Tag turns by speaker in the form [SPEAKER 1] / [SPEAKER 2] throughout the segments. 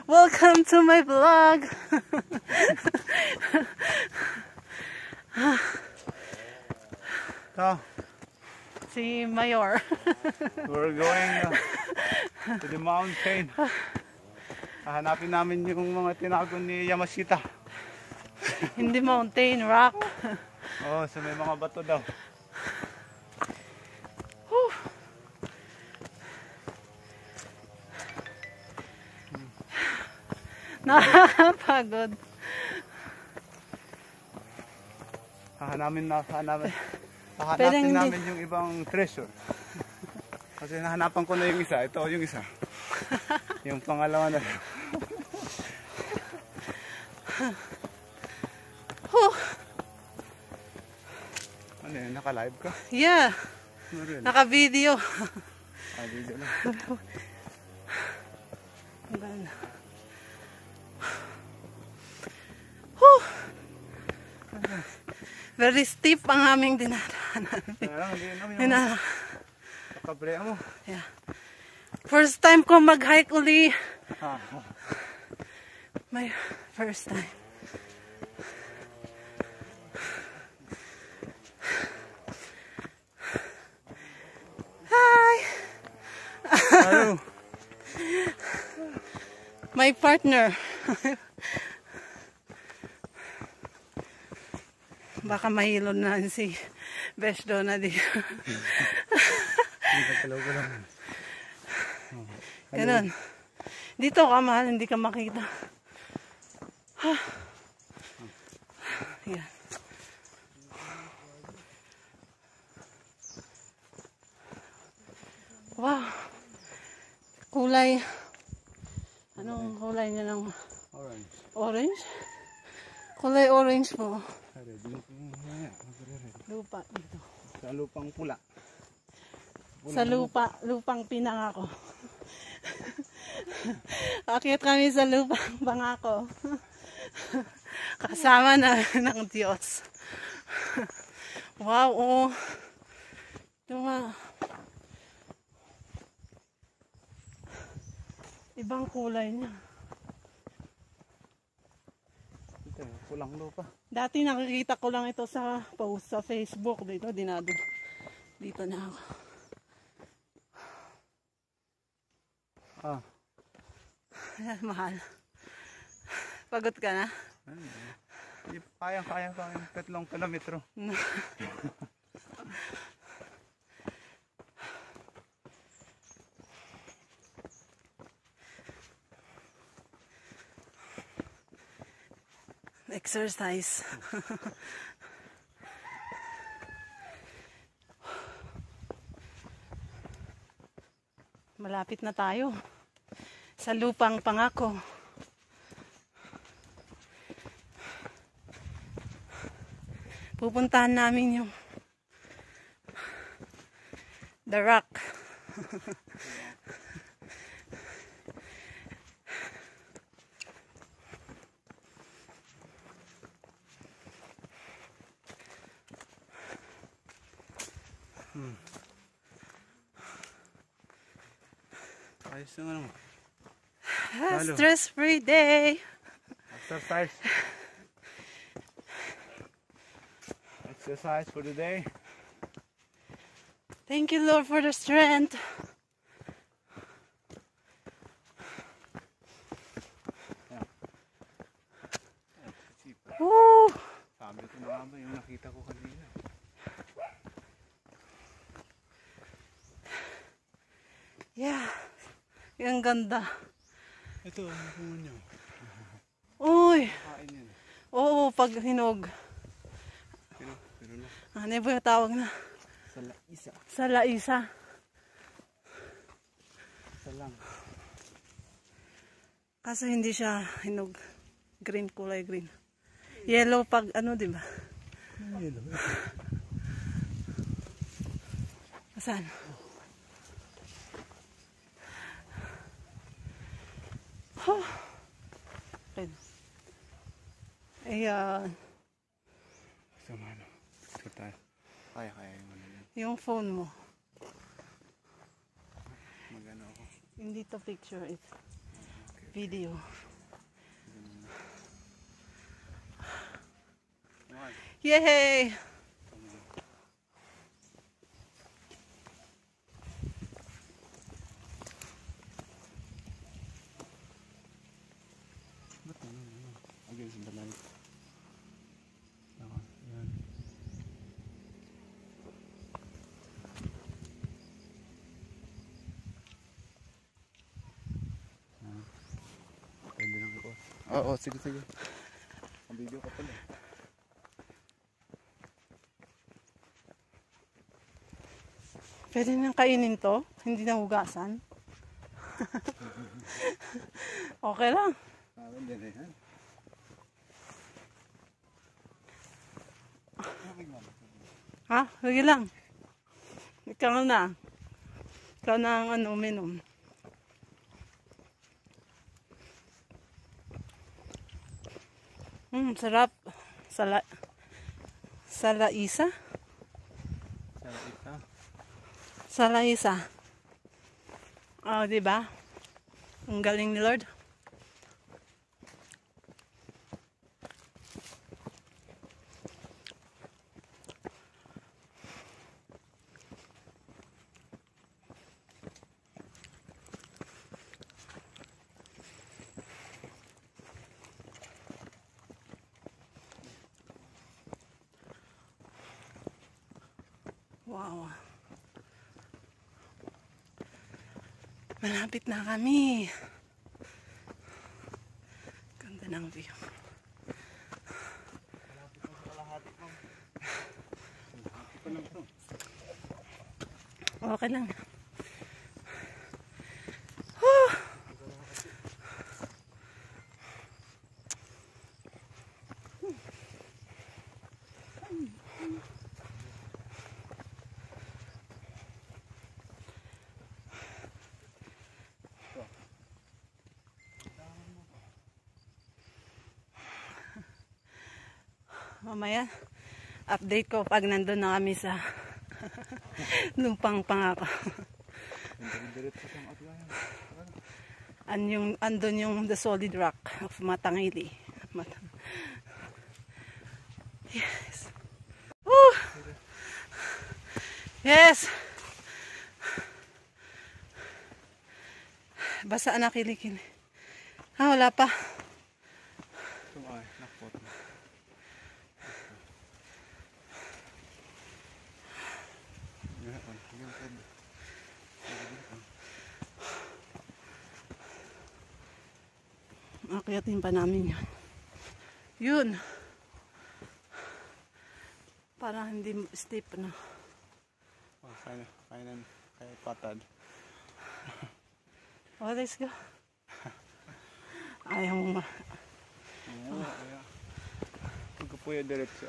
[SPEAKER 1] Welcome to my vlog.
[SPEAKER 2] So,
[SPEAKER 1] Si Mayor.
[SPEAKER 2] we're going to the mountain. Hahanapin namin yung mga tinago ni Yamashita.
[SPEAKER 1] Hindi mountain, rock.
[SPEAKER 2] Oh, so may mga bato daw.
[SPEAKER 1] Nakakapagod.
[SPEAKER 2] Hahanapin
[SPEAKER 1] Pero
[SPEAKER 2] namin yung ibang treasure. Kasi nahanapan ko na yung isa. Ito yung isa. Yung pangalawa na. Ano yun? Naka-live ka?
[SPEAKER 1] Yeah.
[SPEAKER 2] Ano rin?
[SPEAKER 1] Naka-video.
[SPEAKER 2] Video lang.
[SPEAKER 1] Very steep ang aming dinadaanan.
[SPEAKER 2] Kabre mo.
[SPEAKER 1] Yeah. First time ko mag-hike uli. My first time. Hi!
[SPEAKER 2] Hello.
[SPEAKER 1] My partner. Baka mahilo na si Besh Donna dito. Ganun. Dito ka, mahal, hindi ka makita. Yan. Wow. Kulay. Anong kulay niya ng
[SPEAKER 2] Orange.
[SPEAKER 1] orange? Kulay orange po. Lupa dito.
[SPEAKER 2] Sa lupang pula.
[SPEAKER 1] Sa lupang pinangako. Akyat kami sa lupang pangako. Kasama na ng Diyos. Wow, oh. Ibang kulay niya.
[SPEAKER 2] Ito, pulang lupa.
[SPEAKER 1] Dati nakikita ko lang ito sa post sa Facebook. Dito na ako. Mahal. Pagod ka na?
[SPEAKER 2] Kaya 3 kilometro.
[SPEAKER 1] Exercise. Malapit na tayo sa lupang pangako. Pupuntahan namin yung The Rock.
[SPEAKER 2] Ayos na ano.
[SPEAKER 1] Stress-free day.
[SPEAKER 2] Exercise. Exercise for the day.
[SPEAKER 1] Thank you, Lord, for the strength. Woo!
[SPEAKER 2] Sabi ko na nga ba yung nakita ko kanina.
[SPEAKER 1] Yeah. Yung ganda.
[SPEAKER 2] Ito, ang bunga niya.
[SPEAKER 1] Uy!
[SPEAKER 2] Kain yan.
[SPEAKER 1] Oo, pag hinog.
[SPEAKER 2] Pero na.
[SPEAKER 1] Ano ba yung tawag na?
[SPEAKER 2] Sa laisa.
[SPEAKER 1] Sa laisa.
[SPEAKER 2] Sa lang.
[SPEAKER 1] Kaso hindi siya hinog. Green, kulay green. Yellow pag ano, di ba?
[SPEAKER 2] Yellow.
[SPEAKER 1] Saan? Oh. Ayan.
[SPEAKER 2] Sama ano. Ito tayo. Kaya yung ano yan.
[SPEAKER 1] Yung phone mo.
[SPEAKER 2] Magano ako.
[SPEAKER 1] Hindi to picture it.
[SPEAKER 2] Okay.
[SPEAKER 1] video. Yay!
[SPEAKER 2] Again, sandali. Ako, yan. Pwede lang ako. Oo, sige, sige. Ang video ka pala.
[SPEAKER 1] Pwede nang kainin to, hindi na hugasan. Okay lang.
[SPEAKER 2] Hindi na yan.
[SPEAKER 1] Ha? Sige lang. Ikaw na. Ikaw na ang ano, uminom. Sarap. Salaisa? Salaisa. Oh, di ba? Ang galing ni Lord. Wow. Malapit na kami. Ganda ng view. Okay lang. Mamaya, update ko pag nandun na kami sa lupang pangako. Andun yung the solid rock of Matangili. Yes. Woo! Yes! Basa na kilikili. Wala pa. Akyatin pa namin yun. Yun. Para hindi steep na.
[SPEAKER 2] Kaya patad.
[SPEAKER 1] Oh, let's go. Ayaw mo ma.
[SPEAKER 2] Oo, kaya. Huwag po yung diretso.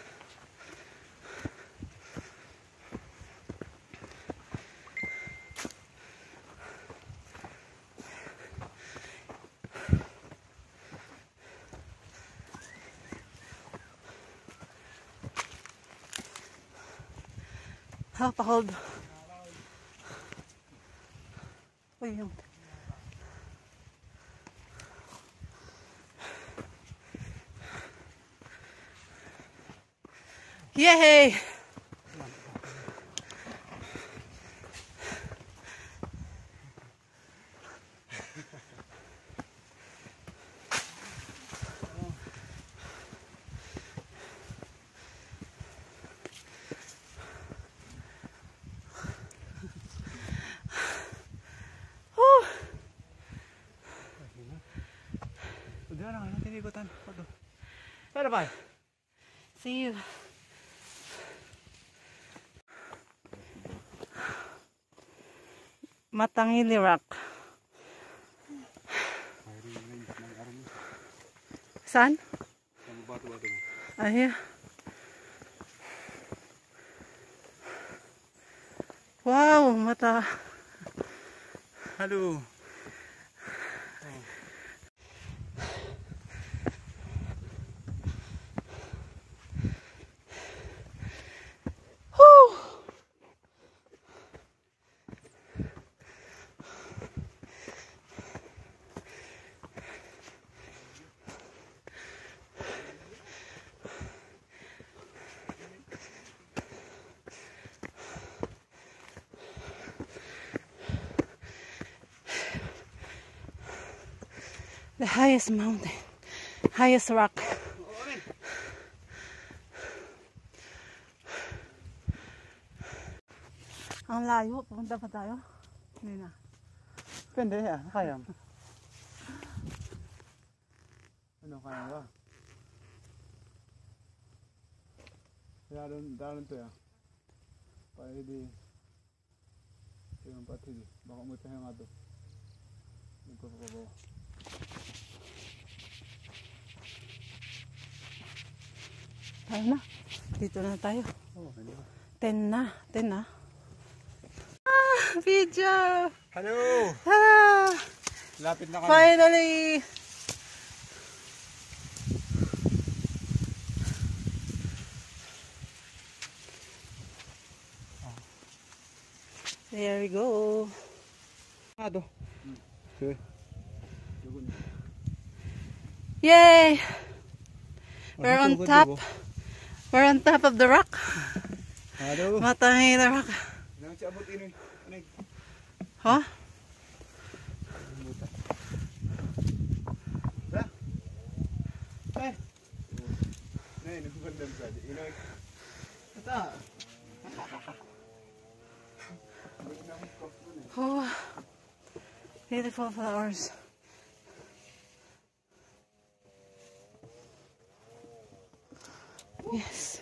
[SPEAKER 1] Pa-hold. Uy, yung. Yay!
[SPEAKER 2] Udah na ngayon, tinigutan. Pero bye.
[SPEAKER 1] See you. Matangili Rock. Saan? Ayan. Wow, mata.
[SPEAKER 2] Halo.
[SPEAKER 1] The highest mountain. Highest rock. Ang layo. Pupunta pa tayo. Hindi na.
[SPEAKER 2] Depende ya, kaya mo. Ano kaya ba? Daron to ya. Pwede. Yung pati di. Baka mo tayo nga to. Nagpapabawa.
[SPEAKER 1] Tayo na. Dito na tayo.
[SPEAKER 2] Oh, ano?
[SPEAKER 1] 10 na. 10 na. Ah! Video!
[SPEAKER 2] Hello!
[SPEAKER 1] Ah!
[SPEAKER 2] Lapit na kami.
[SPEAKER 1] Finally! There we go.
[SPEAKER 2] Ado. Okay.
[SPEAKER 1] Yay! We're on top. We're on top of the rock.
[SPEAKER 2] Ado.
[SPEAKER 1] Matangi the rock.
[SPEAKER 2] Nang siabot ini. Ano?
[SPEAKER 1] Huh?
[SPEAKER 2] Ba? Eh. Nay, nagpapandam sa di. Inoy. Ata.
[SPEAKER 1] Oh, beautiful flowers. Yes.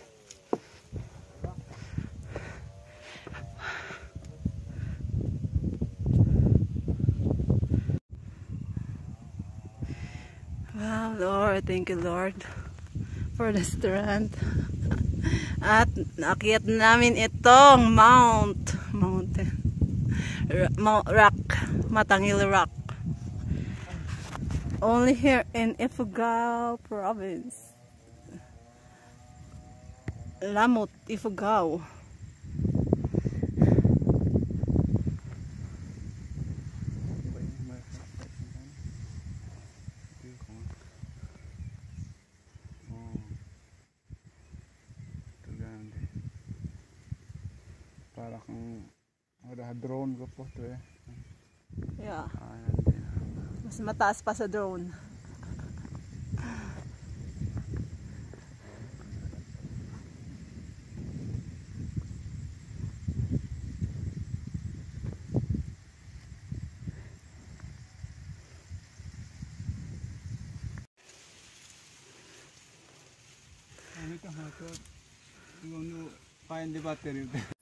[SPEAKER 1] Wow, Lord, thank you, Lord, for the strength. At nakita namin itong mountain. Rock, Matangil Rock. Only here in Ifugao province. Lamot, Ifugao.
[SPEAKER 2] Para kang ada drone ko po to eh.
[SPEAKER 1] Yeah.
[SPEAKER 2] Ayan din.
[SPEAKER 1] Mas mataas pa sa drone.
[SPEAKER 2] Ano ka ha? Ito yung find the battery.